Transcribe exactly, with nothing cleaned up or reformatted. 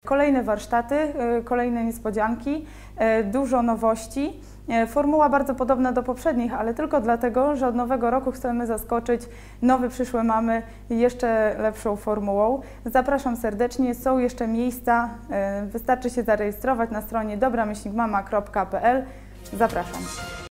Kolejne warsztaty, kolejne niespodzianki, dużo nowości. Formuła bardzo podobna do poprzednich, ale tylko dlatego, że od nowego roku chcemy zaskoczyć nowe przyszłe mamy jeszcze lepszą formułą. Zapraszam serdecznie, są jeszcze miejsca, wystarczy się zarejestrować na stronie dobra myślnik mama kropka p l. Zapraszam.